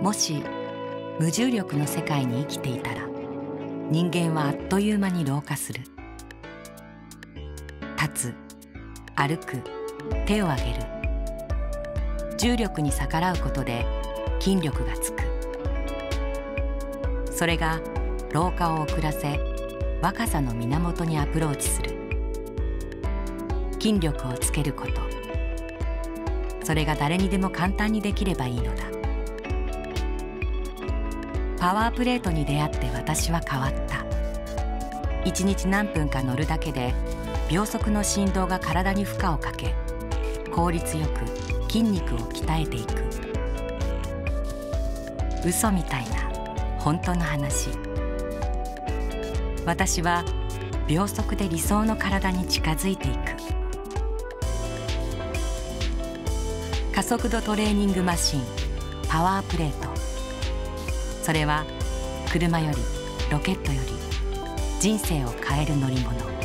もし無重力の世界に生きていたら、人間はあっという間に老化する。立つ、歩く、手を挙げる。重力に逆らうことで筋力がつく。それが老化を遅らせ、若さの源にアプローチする。筋力をつけること、それが誰にでも簡単にできればいいのだ。パワープレートに出会って私は変わった。一日何分か乗るだけで秒速の振動が体に負荷をかけ、効率よく筋肉を鍛えていく。嘘みたいな本当の話。私は秒速で理想の体に近づいていく。加速度トレーニングマシン、パワープレート。それは車よりロケットより人生を変える乗り物。